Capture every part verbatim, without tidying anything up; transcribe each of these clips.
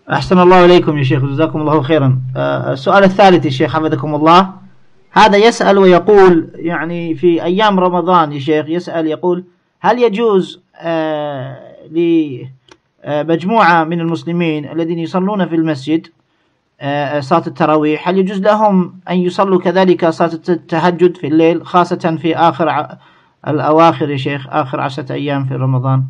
أحسن الله إليكم يا شيخ، جزاكم الله خيرا. آه، السؤال الثالث يا شيخ حفظكم الله، هذا يسأل ويقول يعني في أيام رمضان يا شيخ، يسأل يقول هل يجوز آه، لمجموعة من المسلمين الذين يصلون في المسجد آه، صلاة التراويح، هل يجوز لهم أن يصلوا كذلك صلاة التهجد في الليل، خاصة في آخر ع- الأواخر يا شيخ، آخر عشرة أيام في رمضان؟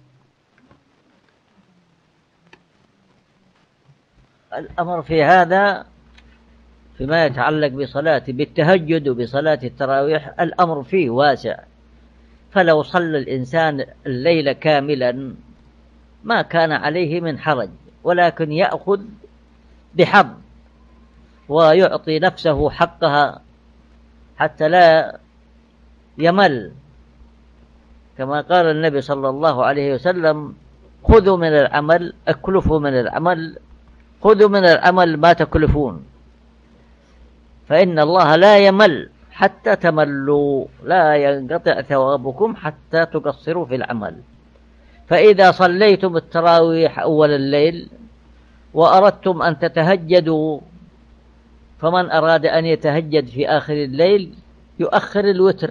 الأمر في هذا فيما يتعلق بصلاة بالتهجد وبصلاة التراويح الأمر فيه واسع. فلو صلى الإنسان الليل كاملا ما كان عليه من حرج، ولكن يأخذ بحظ ويعطي نفسه حقها حتى لا يمل، كما قال النبي صلى الله عليه وسلم: خذوا من العمل، اكلفوا من العمل، خذوا من العمل ما تكلفون، فإن الله لا يمل حتى تملوا، لا ينقطع ثوابكم حتى تقصروا في العمل. فإذا صليتم التراويح أول الليل وأردتم أن تتهجدوا، فمن أراد أن يتهجد في آخر الليل يؤخر الوتر.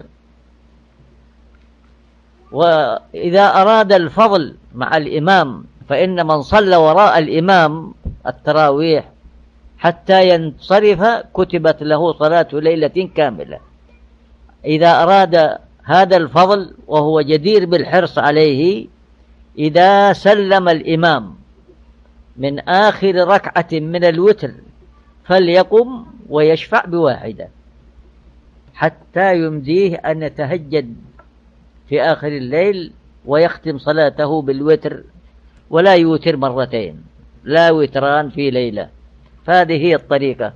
وإذا أراد الفضل مع الإمام، فإن من صلى وراء الإمام التراويح حتى ينصرف كتبت له صلاة ليلة كاملة. إذا أراد هذا الفضل وهو جدير بالحرص عليه، إذا سلم الإمام من آخر ركعة من الوتر فليقم ويشفع بواحدة حتى يمديه أن يتهجد في آخر الليل ويختم صلاته بالوتر، ولا يوتر مرتين، لا وتران في ليلة. فهذه هي الطريقة.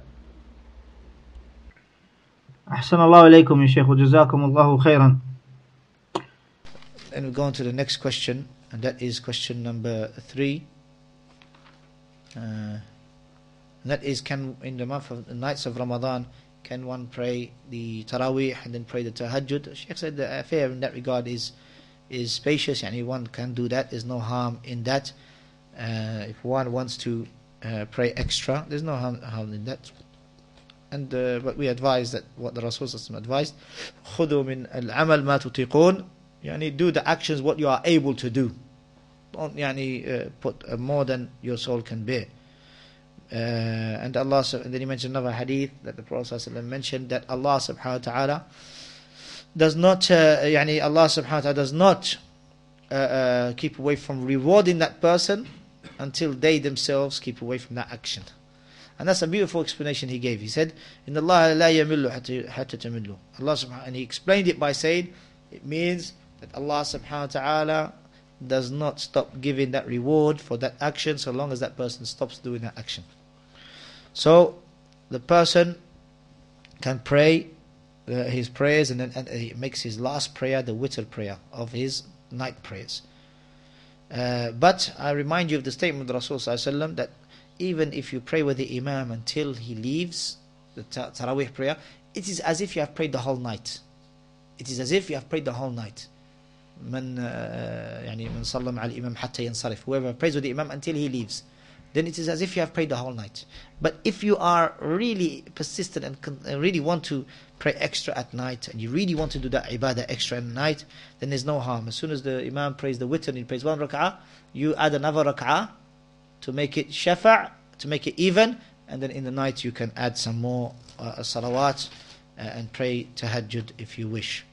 أحسن الله إليكم يا شيخ، وجزاكم الله خيرا. And we go on to the next question, and that is question number three. Uh, and that is, can in the month of the nights of Ramadan, can one pray the Taraweeh and then pray the Tahajjud? Sheikh said the affair in that regard is is spacious, and one can do that. There's no harm in that. Uh, if one wants to uh, pray extra, there's no harm, harm in that. And uh, but we advise that what the Rasul advised: خذوا من العمل ما تطيقون. Yani do the actions what you are able to do. Don't yani, uh, put uh, more than your soul can bear. Uh, and Allah, and then he mentioned another hadith that the Prophet mentioned that Allah subhanahu wa ta'ala does not, uh, yani Allah subhanahu wa ta'ala does not uh, uh, keep away from rewarding that person until they themselves keep away from that action. And that's a beautiful explanation he gave. He said, "In Allah la yamillu hatta tamillu." Allah subhanahu, and he explained it by saying, it means that Allah subhanahu wa ta'ala does not stop giving that reward for that action so long as that person stops doing that action. So the person can pray uh, his prayers, and then and he makes his last prayer the witr prayer of his night prayers. Uh, but I remind you of the statement of the Rasul sallallahu alaihi wasallam that even if you pray with the Imam until he leaves the Taraweeh prayer, it is as if you have prayed the whole night. It is as if you have prayed the whole night. من يعني من صلى مع الإمام حتى ينصرف. Whoever prays with the Imam until he leaves, then it is as if you have prayed the whole night. But if you are really persistent and really want to pray extra at night, and you really want to do that ibadah extra at night, then there's no harm. As soon as the Imam prays the witr and he prays one rak'ah, you add another rak'ah to make it shafa', to make it even, and then in the night you can add some more uh, salawat uh, and pray tahajjud if you wish.